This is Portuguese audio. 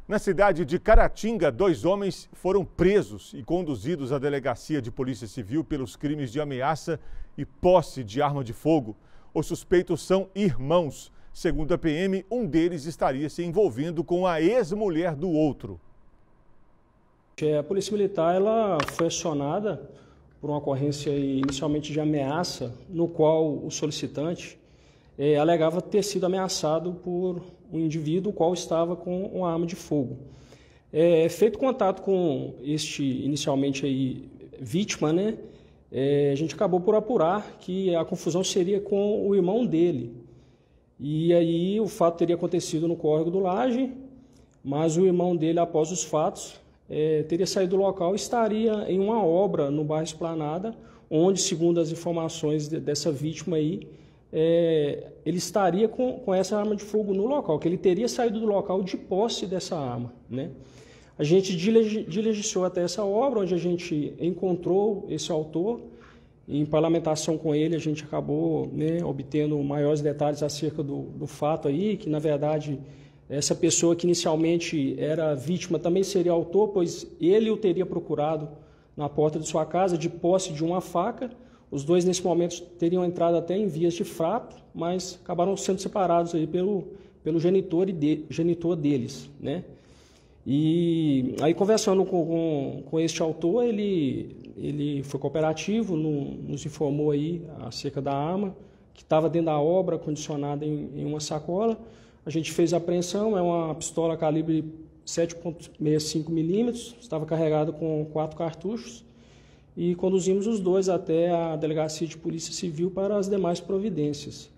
Na cidade de Caratinga, 2 homens foram presos e conduzidos à delegacia de polícia civil pelos crimes de ameaça e posse de arma de fogo. Os suspeitos são irmãos. Segundo a PM, um deles estaria se envolvendo com a ex-mulher do outro. A Polícia Militar ela foi acionada por uma ocorrência inicialmente de ameaça, no qual o solicitante alegava ter sido ameaçado por um indivíduo qual estava com uma arma de fogo. Feito contato com este inicialmente vítima, a gente acabou por apurar que a confusão seria com o irmão dele. E aí o fato teria acontecido no córrego do Laje, mas o irmão dele, após os fatos, teria saído do local e estaria em uma obra no bairro Esplanada, onde, segundo as informações dessa vítima ele estaria com essa arma de fogo no local, que ele teria saído do local de posse dessa arma, A gente diligenciou até essa obra, onde a gente encontrou esse autor. Em parlamentação com ele, a gente acabou obtendo maiores detalhes acerca do fato que, na verdade, essa pessoa que inicialmente era vítima também seria autor, pois ele o teria procurado na porta de sua casa de posse de uma faca. Os dois, nesse momento, teriam entrado até em vias de fato, mas acabaram sendo separados pelo genitor deles, E aí, conversando com este autor, ele foi cooperativo, nos informou acerca da arma, que estava dentro da obra, condicionada em uma sacola. A gente fez a apreensão, é uma pistola calibre 7,65 milímetros, estava carregada com 4 cartuchos, e conduzimos os dois até a Delegacia de Polícia Civil para as demais providências.